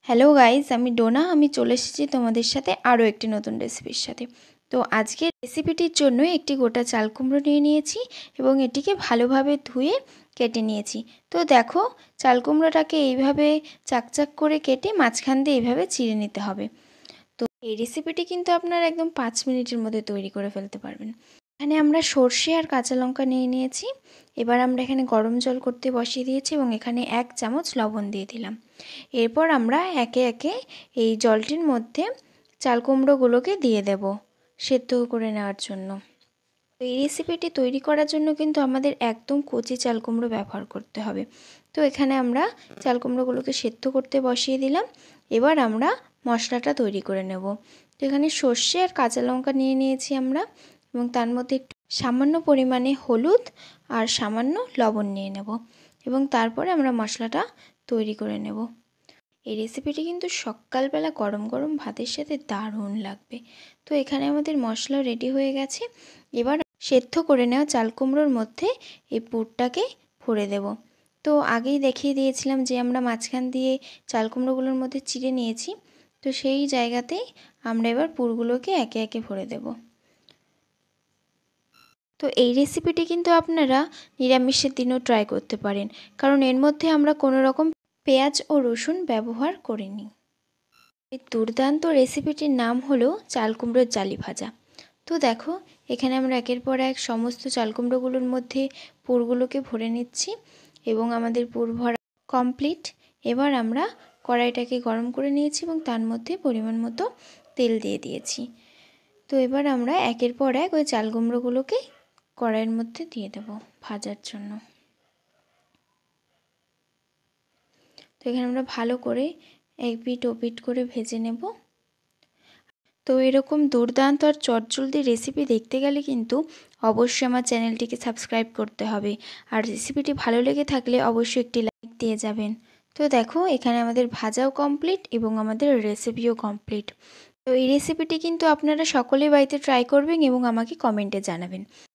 Hello guys, আমি ডোনা। আমি চলে এসেছি তোমাদের সাথে আরও একটি নতুন রেসিপির সাথে। তো আজকের রেসিপিটির জন্য একটি গোটা চাল কুমড়ো নিয়ে নিয়েছি এবং এটিকে ভালোভাবে ধুয়ে কেটে নিয়েছি। তো দেখো, চাল কুমড়োটাকে এইভাবে চাকচাক করে কেটে মাঝখান দিয়ে এইভাবে চিড়ে নিতে হবে। তো এই রেসিপিটি কিন্তু আপনারা একদম 5 মিনিটের মধ্যে তৈরি করে ফেলতে পারবেন। এখানে আমরা সর্ষে আর কাঁচা লঙ্কা নিয়ে নিয়েছি। এবার আমরা এখানে গরম জল করতে বসিয়ে দিয়েছি এবং এখানে 1 চামচ লবণ দিয়ে দিলাম। এরপর আমরা একে একে এই জলটির মধ্যে চাল কুমড়োগুলোকে দিয়ে দেব সেদ্ধ করে নেওয়ার জন্য। তো এই রেসিপিটি তৈরি করার জন্য কিন্তু আমাদের একদম কচি চাল কুমড়ো ব্যবহার করতে হবে। তো এখানে আমরা চাল কুমড়োগুলোকে সেদ্ধ করতে বসিয়ে দিলাম। এবার আমরা মশলাটা তৈরি করে নেব। তো এখানে সর্ষে আর কাঁচা লঙ্কা নিয়ে নিয়েছি আমরা, এবং তার মধ্যে একটু সামান্য পরিমাণে হলুদ আর সামান্য লবণ নিয়ে নেব, এবং তারপরে আমরা মশলাটা তৈরি করে নেব। এই রেসিপিটি কিন্তু সকালবেলা গরম গরম ভাতের সাথে দারুণ লাগবে। তো এখানে আমাদের মশলা রেডি হয়ে গেছে। এবার সেদ্ধ করে নেওয়া চাল কুমড়োর মধ্যে এই পুরটাকে ভরে দেব। তো আগেই দেখিয়ে দিয়েছিলাম যে আমরা মাঝখান দিয়ে চাল কুমড়োগুলোর মধ্যে চিড়ে নিয়েছি। তো সেই জায়গাতেই আমরা এবার পুরগুলোকে একে একে ভরে দেব। তো এই রেসিপিটি কিন্তু আপনারা নিরামিষের দিনও ট্রাই করতে পারেন, কারণ এর মধ্যে আমরা কোনো রকম পেঁয়াজ ও রসুন ব্যবহার করিনি। এই দুর্দান্ত রেসিপিটির নাম হলো চাল কুমড়োর জালি ভাজা। তো দেখো, এখানে আমরা একের পর এক সমস্ত চাল কুমড়োগুলোর মধ্যে পুরগুলোকে ভরে নিচ্ছি এবং আমাদের পুর ভরা কমপ্লিট। এবার আমরা কড়াইটাকে গরম করে নিয়েছি এবং তার মধ্যে পরিমাণ মতো তেল দিয়ে দিয়েছি। তো এবার আমরা একের পর এক ওই চাল কুমড়োগুলোকে কড়াইয়ের মধ্যে দিয়ে দেব ভাজার জন্য। তো এখানে আমরা ভালো করে এক পিঠ ও পিঠ করে ভেজে নেব। তো এরকম দুর্দান্ত আর চটজলদি রেসিপি দেখতে গেলে কিন্তু অবশ্যই আমার চ্যানেলটিকে সাবস্ক্রাইব করতে হবে, আর রেসিপিটি ভালো লেগে থাকলে অবশ্যই একটি লাইক দিয়ে যাবেন। তো দেখো, এখানে আমাদের ভাজাও কমপ্লিট এবং আমাদের রেসিপিও কমপ্লিট। তো এই রেসিপিটি কিন্তু আপনারা সকলেই বাড়িতে ট্রাই করবেন এবং আমাকে কমেন্টে জানাবেন।